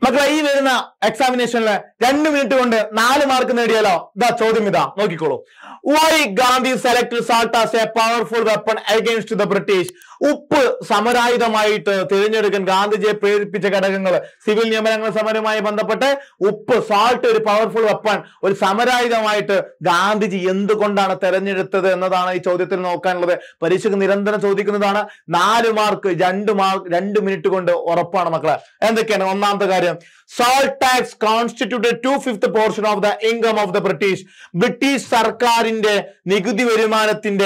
മക്കളെ ഈ വരുന്ന എക്സാമിനേഷനില് 2 മിനിറ്റ് കൊണ്ട് 4 മാർക്ക് നേടിയാലോ? ഇതാ ചോദ്യം, ഇതാ നോക്കിക്കോളൂ. Why Gandhi selected salt as a powerful weapon against the British? ഉപ്പ് സമരായുധമായിട്ട് തിരഞ്ഞെടുക്കാൻ ഗാന്ധിജിയെ പ്രേരിപ്പിച്ച ഘടകങ്ങൾ. സിവിൽ നിയമനങ്ങൾ സമരവുമായി ബന്ധപ്പെട്ട് ഉപ്പ്, സാൾട്ട് ഒരു പവർഫുൾ വെപ്പൺ, ഒരു സമരായുധമായിട്ട് ഗാന്ധിജി എന്തുകൊണ്ടാണ് തെരഞ്ഞെടുത്തത് എന്നതാണ് ഈ ചോദ്യത്തിൽ നോക്കാനുള്ളത്. പരീക്ഷയ്ക്ക് നിരന്തരം ചോദിക്കുന്നതാണ്. 4 മാർക്ക് 2 മിനിറ്റ് കൊണ്ട് ഉറപ്പാണ് മക്കളെ. എന്തൊക്കെയാണ്? ഒന്നാമത്തെ കാര്യം, salt tax constituted 2/5 portion of the income of the British. British സർക്കാരിന്റെ നികുതി വരുമാനത്തിന്റെ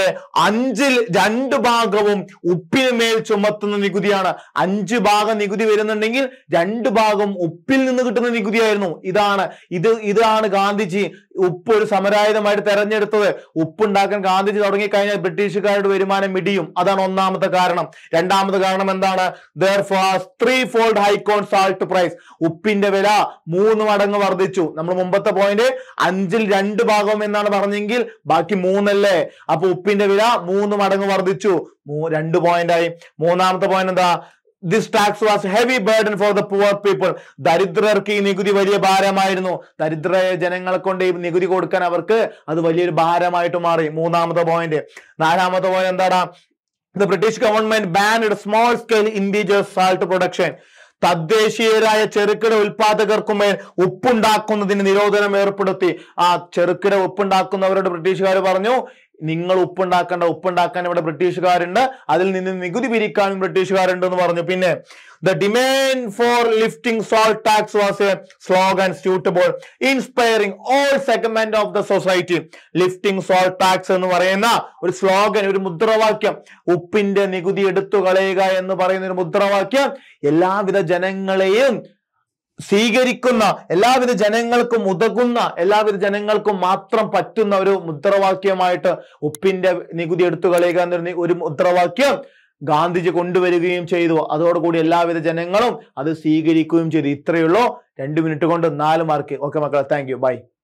2 ഭാഗവും ഉപ്പിന് മേൽ ചുമത്തുന്ന നികുതിയാണ്. 5 ഭാഗം നികുതി വരുന്നുണ്ടെങ്കിൽ 2 ഭാഗം ഉപ്പിൽ നിന്ന് കിട്ടുന്ന നികുതിയായിരുന്നു. ഇതാണ് ഗാന്ധിജി ഉപ്പ് ഒരു സമരായുധമായിട്ട് തെരഞ്ഞെടുത്തത്. ഉപ്പുണ്ടാക്കാൻ ഗാന്ധിജി തുടങ്ങിക്കഴിഞ്ഞാൽ ബ്രിട്ടീഷുകാരുടെ വരുമാനം ഇടിയും. അതാണ് ഒന്നാമത്തെ കാരണം. രണ്ടാമത്തെ കാരണം എന്താണ്? Therefore, threefold hike on salt price. ഉപ്പിന്റെ വില 3 മടങ്ങ് വർദ്ധിച്ചു. നമ്മൾ മുമ്പത്തെ പോയിന്റ് 5ൽ 2 ഭാഗം എന്നാണ് പറഞ്ഞെങ്കിൽ ബാക്കി 3 അല്ലേ? അപ്പൊ ഉപ്പിന്റെ വില 3 മടങ്ങ് വർദ്ധിച്ചു. 2 പോയിന്റ് ആയി. മൂന്നാമത്തെ പോയിന്റ് എന്താ? This tax was heavy burden for the poor people. ദരിദ്രർക്ക് ഈ നികുതി വലിയ ഭാരമായിരുന്നു. ദരിദ്ര ജനങ്ങളെ കൊണ്ട് ഈ നികുതി കൊടുക്കാൻ അവർക്ക് അത് വലിയൊരു ഭാരമായിട്ട് മാറി. മൂന്നാമത്തെ പോയിന്റ്. നാലാമത്തെ പോയിന്റ് എന്താടാ? The British government banned small scale indigenous salt production. തദ്ദേശീയരായ ചെറുകിട ഉൽപാദകർക്കുമേൽ ഉപ്പുണ്ടാക്കുന്നതിന് നിരോധനം ഏർപ്പെടുത്തി. ആ ചെറുകിട ഉപ്പുണ്ടാക്കുന്നവരോട് ബ്രിട്ടീഷുകാർ പറഞ്ഞു, നിങ്ങൾ ഉപ്പുണ്ടാക്കാൻ ഇവിടെ ബ്രിട്ടീഷുകാരുണ്ട്, അതിൽ നിന്ന് നികുതി പിരിക്കാനും ബ്രിട്ടീഷുകാരുണ്ട് എന്ന് പറഞ്ഞു. പിന്നെ the demand for lifting salt tax was a slogan suitable inspiring all segment of the society. lifting salt tax എന്ന് പറയുന്ന ഒരു സ്ലോഗൻ, ഒരു മുദ്രാവാക്യം, ഉപ്പിന്റെ നികുതി എടുത്തു കളയുക എന്ന് പറയുന്ന ഒരു മുദ്രാവാക്യം എല്ലാവിധ ജനങ്ങളെയും സ്വീകരിക്കുന്ന, എല്ലാവിധ ജനങ്ങൾക്കും ഉതകുന്ന, എല്ലാവിധ ജനങ്ങൾക്കും മാത്രം പറ്റുന്ന ഒരു മുദ്രാവാക്യമായിട്ട് ഉപ്പിന്റെ നികുതി എടുത്തു കളയുക എന്നൊരു ഒരു മുദ്രാവാക്യം ഗാന്ധിജി കൊണ്ടുവരികയും ചെയ്തു. അതോടുകൂടി എല്ലാവിധ ജനങ്ങളും അത് സ്വീകരിക്കുകയും ചെയ്തു. ഇത്രയുള്ളൂ. 2 മിനിറ്റ് കൊണ്ട് 4 മാർക്ക്. ഓക്കെ മക്കളെ, താങ്ക് യു, ബൈ.